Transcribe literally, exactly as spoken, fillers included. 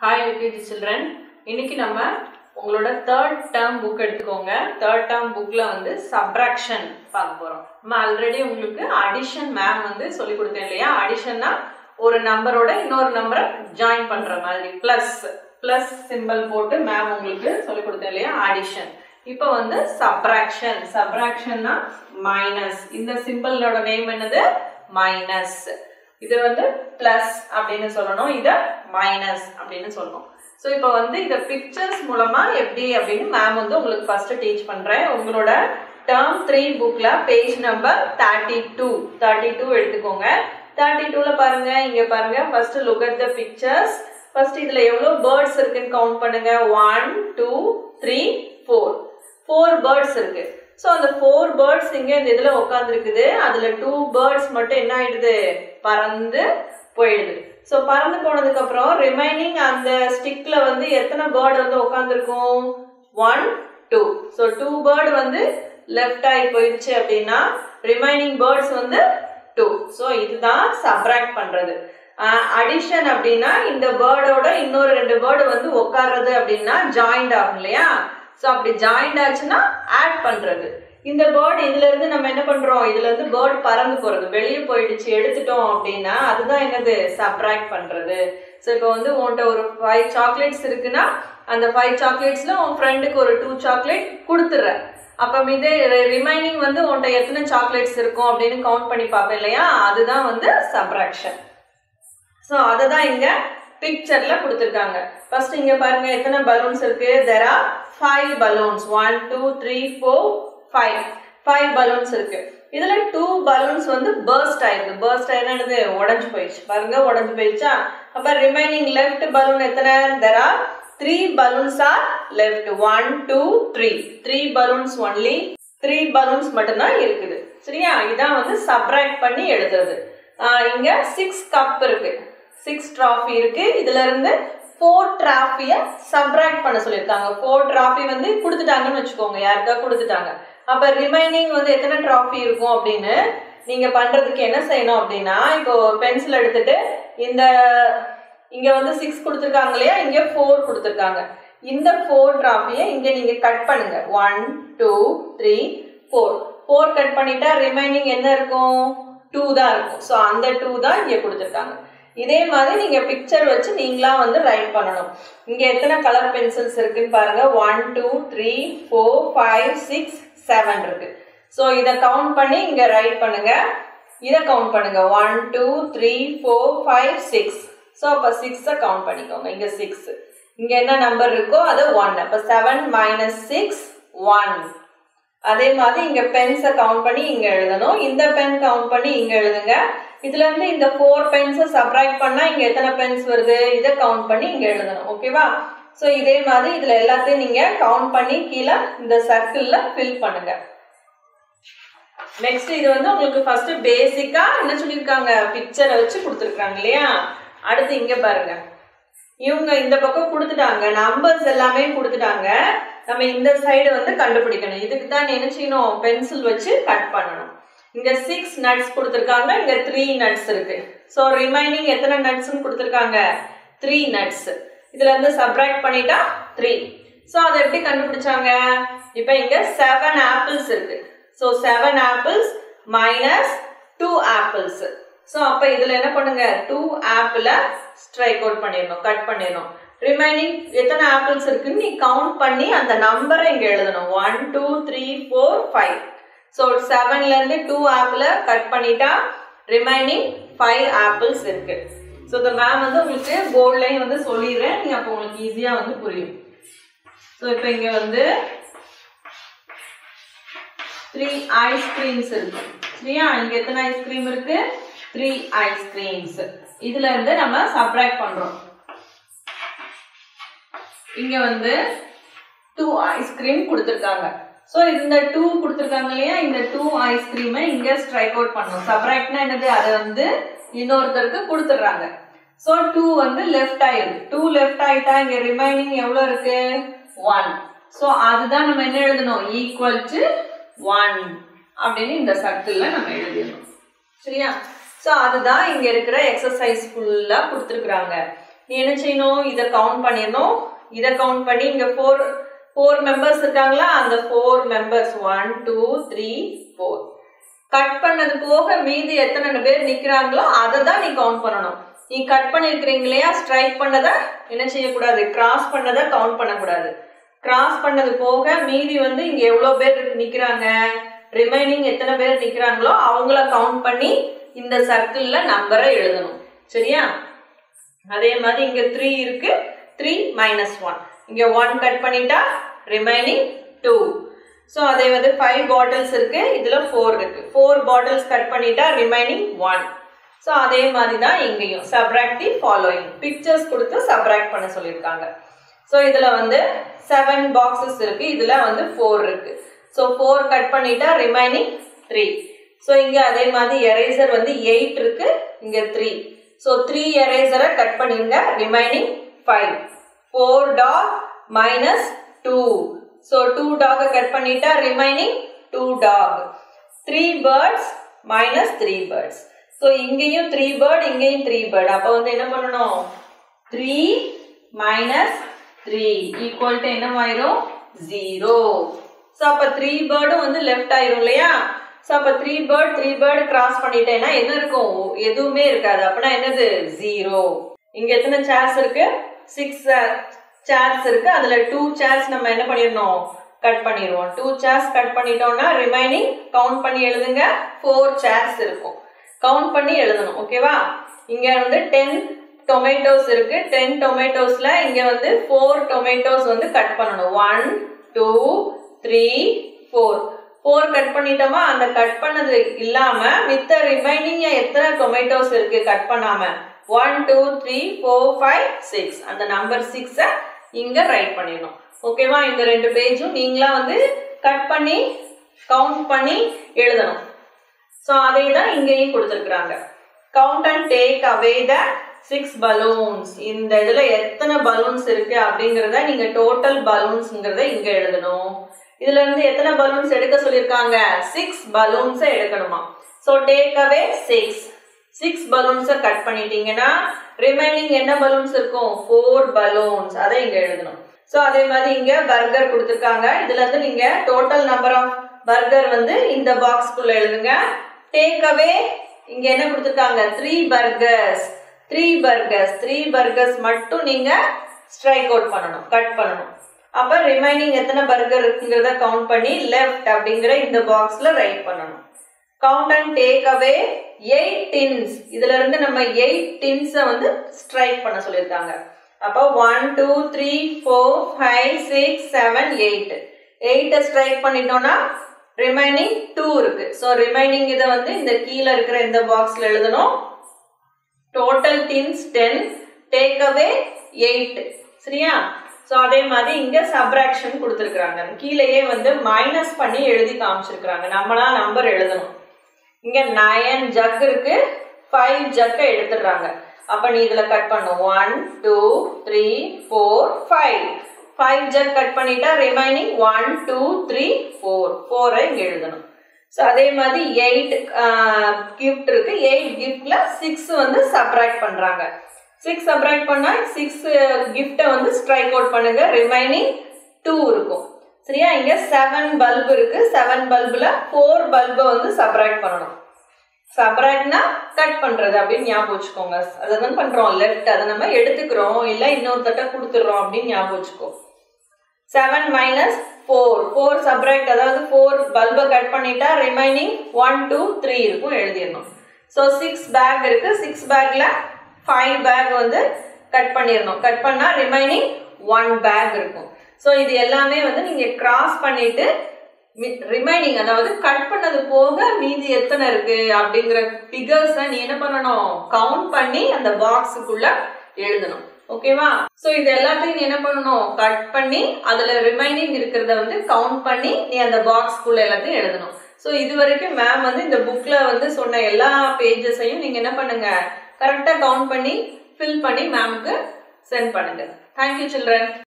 Hi L K G children. இன்னைக்கு நம்ம உங்களோட third term book எடுத்துக்கோங்க. third term bookல வந்து subtraction பார்க்க போறோம். நம்ம ஆல்ரெடி உங்களுக்கு addition ma'am வந்து சொல்லி கொடுத்தேன் இல்லையா? additionனா ஒரு நம்பரோட இன்னொரு நம்பரை ஜாயின் பண்ற மாதிரி plus plus symbol போட்டு ma'am உங்களுக்கு சொல்லி கொடுத்தேன் இல்லையா? addition. இப்போ வந்து subtraction. subtractionனா minus. இந்த சிம்பலோட நேம் என்னது? minus. இது வந்து plus அப்படினு சொல்லணும், இத minus அப்படினு சொல்லணும். சோ இப்போ வந்து இத pictures மூலமா எப்படி அப்படினு மேம் வந்து உங்களுக்கு ஃபர்ஸ்ட் டீச் பண்றேன். உங்களோட term three bookல page number thirty-two thirty-two எடுத்துக்கோங்க. thirty-two ல பாருங்க, இங்க பாருங்க. first look at the pictures. first இதுல எவ்வளவு birds இருக்குன்னு கவுண்ட் பண்ணுங்க. one two three four four birds இருக்கு. So அந்த four birds இங்க இந்த இதுல உட்கார்ந்திருக்குது. அதுல two birds மட்டும் என்ன ஆயிடுது? பறந்து போயிடுது. சோ பறந்து போனதுக்கு அப்புறம் ரிமைனிங் அந்த ஸ்டிக்ல வந்து எத்தனை bird வந்து உட்கார்ந்திருக்கும்? one two. So two bird வந்து லெஃப்ட் ஆயி போயிடுச்சு அப்படினா ரிமைனிங் birds வந்து two. சோ இதுதான் சப்ட்ராக்ட் பண்றது. அடிஷன் அப்படினா இந்த பேர்டோட இன்னொரு ரெண்டு பேர்ட் வந்து உட்கார்றது அப்படினா ஜாயிண்ட் ஆகும் இல்லையா? சோ அப்படி ஜாயிண்ட் ஆச்சுனா ஆட் பண்றது. இந்த பேர்ட் இதுல இருந்து நம்ம என்ன பண்றோம்? இதுல இருந்து பேர்ட் பறந்து போறது, வெளிய போயிடுச்சு எடுத்துட்டோம் அப்படினா அதுதான் என்னது? சப்ட்ராக்ட் பண்றது. சோ இப்போ வந்து உன்கிட்ட ஒரு five சாக்லேட்ஸ் இருக்குனா அந்த five சாக்லேட்ஸ்ல உன் ஃப்ரெண்டுக்கு ஒரு two சாக்லேட் கொடுத்துற. அப்ப மீதி ரிமைனிங் வந்து உன்கிட்ட எத்தனை சாக்லேட்ஸ் இருக்கும் அப்படினு கவுண்ட் பண்ணி பாப்ப இல்லையா? அதுதான் வந்து சப்ட்ராக்ஷன். சோ அத தான் இங்க பிக்சர்ல கொடுத்திருக்காங்க. ஃபர்ஸ்ட் இங்க பாருங்க எத்தனை பலூன்ஸ் இருக்கு? there are five balloons. one two three four five five balloons இருக்கு. இதுல two balloons வந்து burst ஆயிருக்கு. burst ஆயினது உடைஞ்சு போயிடுச்சு. பாருங்க உடைஞ்சு போயிடுச்சா? அப்ப ரிமைனிங் லெஃப்ட் பலூன் எத்தனை? there are three balloons are left. one two three three balloons only. three balloons மட்டும் தான் இருக்குது. சரியா? இதான் வந்து சப்ட்ராக்ட் பண்ணி எழுதுறது. இங்க six கப் இருக்கு, six trophy இருக்கு. இதுல இருந்து four trophy-ய சப்ட்ராக்ட் பண்ண சொல்லிருக்காங்க. four trophy வந்து கொடுத்துட்டாங்கன்னு வெச்சுக்கோங்க, யாருக்கா கொடுத்துட்டாங்க. அப்ப ரிமைனிங் வந்து எத்தனை trophy இருக்கும் அப்படினு நீங்க பண்றதுக்கு என்ன செய்யணும் அப்படினா, இப்போ பென்சில் எடுத்துட்டு இந்த இங்க வந்து six கொடுத்திருக்காங்க இல்லையா? இங்க four கொடுத்திருக்காங்க. இந்த four trophy-ய இங்க நீங்க கட் பண்ணுங்க. one two three four four cut பண்ணிட்டா ரிமைனிங் என்ன இருக்கும்? two தான் இருக்கும். சோ அந்த two தான் இங்க கொடுத்திருக்காங்க. இதே மாதிரி நீங்க பிக்சர் வச்சு நீங்களா வந்து ரைட் பண்ணணும். இங்க எத்தனை கலர் பென்சில்ஸ் இருக்குன்னு பாருங்க. one two three four five six seven இருக்கு. சோ இத கவுண்ட் பண்ணி இங்க ரைட் பண்ணுங்க. இத கவுண்ட் பண்ணுங்க. one two three four five six. So அப்ப six-அ கவுண்ட் பண்ணிக்கோங்க. இங்க six. இங்க என்ன நம்பர் இருக்கோ அது one. அப்ப seven minus six one. அதே மாதிரி இங்க பென்ஸை கவுண்ட் பண்ணி இங்க எழுதணும். இந்த பென் கவுண்ட் பண்ணி இங்க எழுதுங்க. இதுல இருந்து இந்த four பென்ஸை சப்ட்ராக்ட் பண்ணா இங்க எத்தனை பென்ஸ் வருது? இத கவுண்ட் பண்ணி இங்க எழுதணும். ஓகேவா? சோ இதே மாதிரி இதுல எல்லாத்தையும் நீங்க கவுண்ட் பண்ணி கீழே இந்த சர்க்கிள்ல ஃபில் பண்ணுங்க. நெக்ஸ்ட் இது வந்து உங்களுக்கு ஃபர்ஸ்ட் பேசிக்கா என்ன சொல்லிருக்காங்க? பிக்சரை வச்சு கொடுத்திருக்காங்க இல்லையா? அடுத்து இங்க பாருங்க. இவங்க இந்த பக்கம் கொடுத்துட்டாங்க, நம்பர்ஸ் எல்லாமே கொடுத்துட்டாங்க. நம்ம இந்த சைடு வந்து கண்டுபிடிக்கணும். இதுக்கு தான் என்ன செய்யணும்? பென்சில் வச்சு கட் பண்ணணும். இங்க six nuts கொடுத்திருக்காங்க, இங்க three nuts இருக்கு. சோ ரிமைனிங் எத்தனை nutsன்னு கொடுத்திருக்காங்க? three nuts. இதுல இருந்து சப்ட்ராக்ட் பண்ணிட்டா three. சோ அதை எப்படி கண்டுபிடிச்சாங்க? இப்போ இங்க seven apples இருக்கு. So seven apples minus two apples. So அப்ப இதுல என்ன பண்ணுங்க? two apple ஸ்ட்ரைக் அவுட் பண்ணிரணும், கட் பண்ணிரணும். ரிமைனிங் எத்தனை ஆப்பிள்ஸ் இருக்குன்னு நீ கவுண்ட் பண்ணி அந்த நம்பரை இங்க எழுதணும். one two three four five. So seven ல இருந்து two ஆப்பிள கட் பண்ணிட்டா ரிமைனிங் five ஆப்பிள்ஸ் இருக்கு. சோ the மேம் வந்து உங்களுக்கு போர்ட்லயே வந்து சொல்லிறேன், நீங்க அப்ப உங்களுக்கு ஈஸியா வந்து புரியும். சோ இப்போ இங்க வந்து three ice creams இருக்கு. சரியா? இங்க எத்தனை ஐஸ் கிரீம் இருக்கு? three ice creams. இதுல இருந்து நம்ம சப்ட்ராக்ட் பண்றோம். இங்க வந்து two ஐஸ் கிரீம் கொடுத்திருக்காங்க. சோ இந்த two கொடுத்திருக்காங்க இல்லையா? இந்த two ஐஸ் கிரீமை இங்க ஸ்ட்ரைக் அவுட் பண்ணனும். சப்ட்ராக்ட்னா என்னது? அத வந்து இன்னொருத்தருக்கு கொடுத்துறாங்க. சோ two வந்து லெஃப்ட் ஆயிடுது. two லெஃப்ட் ஆயிட்டா இங்க ரிமைனிங் எவ்வளவு இருக்கு? one. சோ அதுதான் நம்ம என்ன எழுதணும்? equal to one அப்படினு இந்த சர்க்கிள்ல நம்ம எழுதணும். சரியா? சோ அதுதான் இங்க இருக்கிற எக்சர்சைஸ் ஃபுல்லா கொடுத்திருக்காங்க. நீ என்ன செய்யணும், இதை கவுண்ட் பண்ணிடணும். இதை கவுண்ட் பண்ணி இங்க ஃபோர் ஃபோர் மெம்பர்ஸ் இருக்காங்களா, அந்த four members one two three four cut பண்ணது போக மீதி எத்தனை பேர் நிக்கிறாங்களோ அதை தான் நீ கவுண்ட் பண்ணணும். நீ கட் பண்ணிருக்கிறீங்க இல்லையா, ஸ்ட்ரைக் பண்ணதை என்ன செய்யக்கூடாது, கிராஸ் பண்ணதை கவுண்ட் பண்ணக்கூடாது. கிராஸ் பண்ணது போக மீதி வந்து இங்க எவ்வளவு பேர் நிக்கிறாங்க, ரிமைனிங் எத்தனை பேர் நிக்கிறாங்களோ அவங்கள கவுண்ட் பண்ணி இந்த சர்க்கிள்ல நம்பரை எழுதணும். சரியா? அதே மாதிரி இங்க த்ரீ இருக்கு, த்ரீ மைனஸ் ஒன், இங்க ஒன் கட் பண்ணிட்டா ரிமைனிங் டூ. ஸோ அதே வந்து ஃபைவ் பாட்டில்ஸ் இருக்கு, இதுல ஃபோர் இருக்கு, ஃபோர் பாட்டில்ஸ் கட் பண்ணிட்டா ரிமைனிங் ஒன். ஸோ அதே மாதிரி தான் இங்கேயும் சப்ராக்ட் தி ஃபாலோயிங் பிக்சர்ஸ் கொடுத்து சப்ராக்ட் பண்ண சொல்லியிருக்காங்க. ஸோ இதுல வந்து செவன் பாக்ஸஸ் இருக்கு, இதுல வந்து ஃபோர் இருக்கு. ஸோ ஃபோர் கட் பண்ணிட்டா ரிமைனிங் த்ரீ. ஸோ இங்க அதே மாதிரி எரேசர் வந்து எயிட் இருக்கு, இங்க த்ரீ. ஸோ த்ரீ எரேசரை கட் பண்ணிருங்க, remaining five. Four dog minus two. So two டாக கட் பண்ணிட்டா remaining two dog. Three birds minus three birds. So இங்கேயும் த்ரீ பேர்ட், இங்கேயும் த்ரீ பேர்ட். அப்போ வந்து என்ன பண்ணணும், three minus three equal to என்னவாயிரும், ஜீரோ. ஸோ அப்போ த்ரீ பேர்டும் வந்து லெஃப்ட் ஆயிரும் இல்லையா. ஸோ அப்போ three bird three bird cross பண்ணிட்டேன்னா என்ன இருக்கும், எதுவுமே இருக்காது. அப்படின்னா என்னது, ஜீரோ. இங்க எத்தனை சேர்ஸ் இருக்கு, சிக்ஸ் சேர்ஸ் இருக்கு. அதுல டூ சேர்ஸ் நம்ம என்ன பண்ணிடணும், கட் பண்ணிடுவோம். டூ சேர்ஸ் கட் பண்ணிட்டோம்னா ரிமைனிங் கவுண்ட் பண்ணி எழுதுங்க, ஃபோர் சேர்ஸ் இருக்கும். கவுண்ட் பண்ணி எழுதணும். ஓகேவா? இங்க வந்து டென் டொமேட்டோஸ் இருக்கு. டென் டொமேட்டோஸ்ல இங்க வந்து ஃபோர் டொமேட்டோஸ் வந்து கட் பண்ணணும். One two three four four cut பண்ணிட்டோமா, அந்த கட் பண்ணது இல்லாம மித்த ரிமைனிங் எத்தனை டொமேட்டோஸ் இருக்கு கட் பண்ணாம, one two three four five six. அந்த நம்பர் சிக்ஸை இங்க ரைட் பண்ணிடணும். ஓகேவா? இந்த ரெண்டு பேஜும் நீங்களா வந்து கட் பண்ணி கவுண்ட் பண்ணி எழுதணும். ஸோ அதே தான் இங்கேயும் கொடுத்துருக்குறாங்க. Count and take away the six balloons. இந்த இதுல எத்தனை பலூன்ஸ் இருக்கு அப்படிங்கிறத நீங்க டோட்டல் பலூன்ஸ்ங்கிறத இங்க எழுதணும். இதுல இருந்து எத்தனை பலூன்ஸ் எடுக்க சொல்லியிருக்காங்க, சிக்ஸ் பலூன்ஸை எடுக்கணுமா. So take away six. Six பலூன்ஸை கட் பண்ணிட்டீங்கன்னா ரிமைனிங் என்ன பலூன்ஸ் இருக்கும், ஃபோர் பலூன்ஸ். அதை இங்க எழுதணும். ஸோ அதே மாதிரி இங்க பர்கர் கொடுத்துருக்காங்க. இதுல இருந்து நீங்க டோட்டல் நம்பர் ஆஃப் பர்கர் வந்து இந்த பாக்ஸ்க்குள்ள எழுதுங்க. டேக் அவே இங்க என்ன கொடுத்துருக்காங்க, three burgers. Three burgers three burgers மட்டும் நீங்க ஸ்ட்ரைக் அவுட் பண்ணணும், கட் பண்ணணும். அப்ப ரிமைனிங் எத்தனை பர்கர் இருக்குங்கிறத கவுண்ட் பண்ணி லெஃப்ட் அப்படிங்கிற இந்த பாக்ஸ்ல ரைட் பண்ணணும். Count and take away eight tins. இதுல இருந்து நம்ம எயிட் டின்ஸை வந்து ஸ்ட்ரைக் பண்ண சொல்லியிருக்காங்க. அப்போ one two three four five six seven eight. எயிட்டை ஸ்ட்ரைக் பண்ணிட்டோம்னா ரிமைனிங் டூ இருக்கு. ஸோ ரிமைனிங் இதை வந்து இந்த கீழே இருக்கிற இந்த பாக்ஸ்ல எழுதணும். Total tins ten, take away eight. சரியா? ஸோ அதே மாதிரி இங்க சப்ராக்ஷன் கொடுத்துருக்காங்க. கீழேயே வந்து மைனஸ் பண்ணி எழுதி காமிச்சிருக்கிறாங்க. நம்மளா நம்பர் எழுதணும். இங்க நயன் ஜக் இருக்கு, ஃபைவ் ஜக்கை எடுத்துடுறாங்க. அப்ப நீ இதுல கட் பண்ணும், one two three four five. Five jug cut பண்ணிட்டா remaining one two three four. ஃபோரை இங்க எழுதணும். ஸோ அதே மாதிரி எயிட் கிஃப்ட் இருக்கு. எயிட் கிஃப்ட்ல சிக்ஸ் வந்து சப்ராக்ட் பண்றாங்க. சிக்ஸ் சப்ராக்ட் பண்ணா சிக்ஸ் கிஃப்டை வந்து ஸ்ட்ரைக் அவுட் பண்ணுங்க, ரிமைனிங் டூ இருக்கும். சரியா? இங்க செவன் பல்ப் இருக்கு. செவன் பல்புல ஃபோர் பல்பை வந்து சப்ராக்ட் பண்ணணும். சப்ராக்ட்னா கட் பண்றது அப்படின்னு ஞாபகம் வச்சுக்கோங்க. அதை தான் பண்றோம் லெஃப்ட், அதை நம்ம எடுத்துக்கிறோம், இல்லை இன்னொரு தட்டை கொடுத்துடுறோம் அப்படின்னு ஞாபகம் வச்சுக்கோ. Seven minus four, four subtract, அதாவது ஃபோர் பல்பை கட் பண்ணிட்டா ரிமைனிங் ஒன் டூ த்ரீ இருக்கும், எழுதிடணும். ஸோ சிக்ஸ் பேக் இருக்கு. சிக்ஸ் பேக்ல ஃபைவ் பேக் வந்து கட் பண்ணிடணும். கட் பண்ணா ரிமைனிங் ஒன் பேக் இருக்கும். ஸோ இது எல்லாமே வந்து நீங்க கிராஸ் பண்ணிட்டு ரிமைனிங், அதாவது கட் பண்ணது போக மீதி எத்தனை இருக்கு அப்படிங்கிற ஃபிகர்ஸை நீ என்ன பண்ணணும், கவுண்ட் பண்ணி அந்த பாக்ஸுக்குள்ள எழுதணும். ஓகேவா? ஸோ இது எல்லாத்தையும் நீ என்ன பண்ணணும், கட் பண்ணி அதுல ரிமைனிங் இருக்கிறத வந்து கவுண்ட் பண்ணி நீ அந்த பாக்ஸ்க்குள்ள எல்லாத்தையும் எழுதணும். ஸோ இது வரைக்கும் மேம் வந்து இந்த புக்ல வந்து சொன்ன எல்லா பேஜஸையும் நீங்க என்ன பண்ணுங்க, கரெக்டா கவுண்ட் பண்ணி ஃபில் பண்ணி மேம்க்கு சென்ட் பண்ணுங்க. Thank you children.